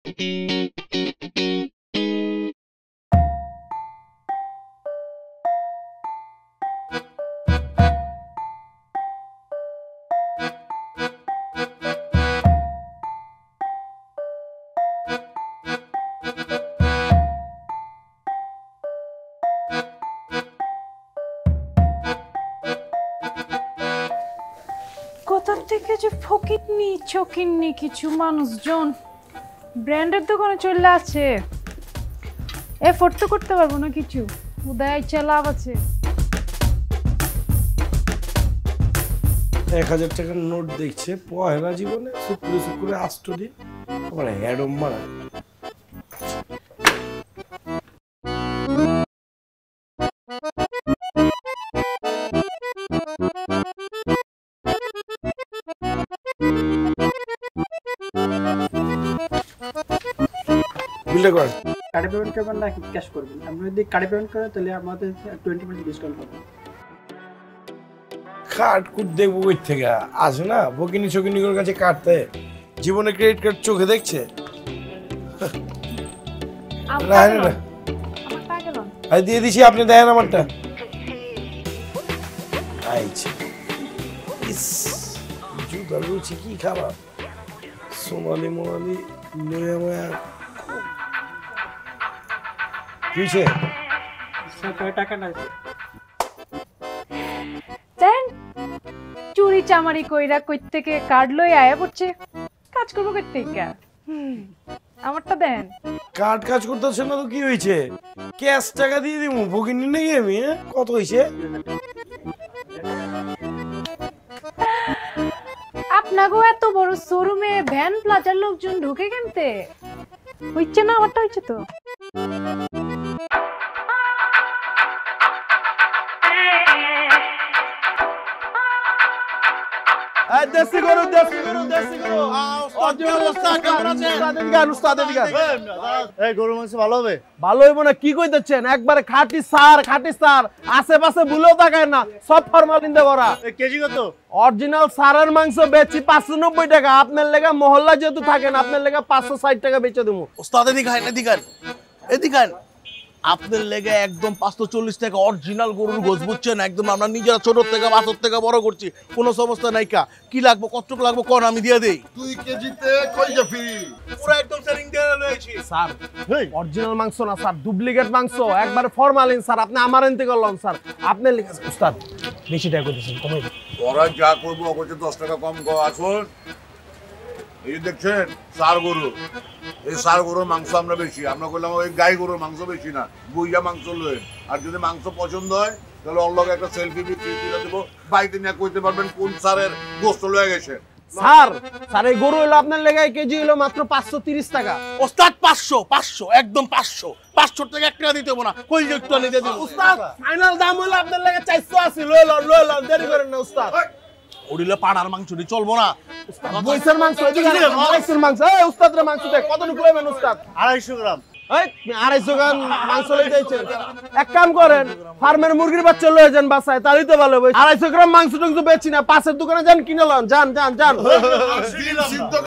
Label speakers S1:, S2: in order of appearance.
S1: কোথা থেকে যে ফকিরনি চকিরনি কিছু মানুষজন ব্র্যান্ডের দোকানে চলে আছে, এফোর্ট তো করতে পারবো না কিছু, উদয় ইচ্ছা লাভ আছে।
S2: 1000 টাকার নোট দেখছে পহেলা জীবনে, শুক্রে আষ্ট দিন আমার হ্যাডম মারা। বিলটা কর।
S3: কার্ডে পেমেন্ট করবেন না ক্যাশ করবেন? আপনি যদি কার্ডে পেমেন্ট করেন তাহলে আমাদের 20% ডিসকাউন্ট পাবেন।
S2: কার্ড কুট দেখবো ওই থেকে আসে না, বকিনি চকিনির কাছে কাটতে জীবনে ক্রেডিট কার্ড চোখে দেখছে। দিয়ে দিছি, আপনি দেখেন আমারটা। জুতার রুচি কি খারাপ, সোনালি মোনালি লয়া মায়া কিছে
S3: টাকা নাই
S1: দেন চুরি চামারি কইরা কই থেকে কার্ড লই আয়া পড়ছে, কাজ করবো কই থেকে? আমারটা দেন।
S2: কার্ড কাজ করতেছে না তো কি হয়েছে, ক্যাশ টাকা দিয়ে দিমু ভগিনি নাকি আমি। কত হয়েছে?
S1: আপনাগো এত বড় শোরুমে ভ্যান প্লাজার লোকজন ঢুকে কেমতে হইছে না? আমারটা হইছে তো।
S4: দেশি গরু এই গরু মাংস ভালো হবে? ভালো হইব না কি কইতেছেন? একবারে খাঁটি সার আশেপাশে ভুলেও তাকায় না, সব ফরমালিন দিয়ে ভরা। কেজি কত? অরিজিনাল সারের মাংস বেচি 590 টাকা। আপনার লেগে মহল্লা যেহেতু থাকেন, আপনার লেগে 560 টাকা বেচে দেবো।
S5: ওস্তাদ এদিকান আপনার লেগে একদম 540 টাকা অরিজিনাল গরুর গোশ, বুঝছেন? একদম আমরা নিজেরা ছোট থেকে 5 থেকে বড় করছি, কোনো সমস্যা নাই। কি লাগবে, কতটুকু লাগবে কোন আমি দিয়ে দেই।
S6: 2 কেজিতে কই যাবি?
S5: পুরো একদম সেটিং দিয়ে লইছি
S4: স্যার। অরিজিনাল মাংস না স্যার, ডুপ্লিকেট মাংস, একবারে ফরমালিন স্যার। আপনি আমার এনতে করলেন স্যার, আপনার লেগে। উস্তাদ বেশি টাকা কইতেছেন, কমাই দিন।
S6: ওরা যা করবো ওকে 10 টাকা কম কর। আসুন, এই দেখছেন সার গরু, এই সার গরুর মাংস আমরা বেশি। আমরা কইলাম ওই গাই গরুর মাংস বেশি না, বুইয়া মাংস লই। আর যদি মাংস পছন্দ হয় তাহলে ওর লগে একটা সেলফি দিয়ে দেবো, বাইতে নিয়ে কইতে পারবেন কোন সারের গোস্ত লয়ে গেছে।
S4: স্যার এই গরু হলো আপনার লেগে কেজি হলো মাত্র 530 টাকা।
S5: ওস্তাদ 500 একদম 500 টাকা 1 টাকা দিতে হবে না, কই যে একটু নিয়ে দিন।
S4: উস্তাদ ফাইনাল দাম হলো আপনার লেগে 480। লইলাম দেরি করেন না উস্তাদ।
S5: ওডিলে পাড়ার মাংস দি চলবো না।
S4: বইসের মাংস, বইসের মাংস। এই উস্তাদ রে মাংস দে, কত নিকলেন উস্তাদ?
S5: 250 গ্রাম।
S4: এই 250 গ্রাম মাংস লই যাইছেন। এক কাম করেন, ফার্মের মুরগির বাচ্চা লয়ে যান বাসায়, তাহলেই তো ভালো হবে। 250 গ্রাম মাংস টংস বেচি না, পাশের দোকানে যান কিনে লন। যান।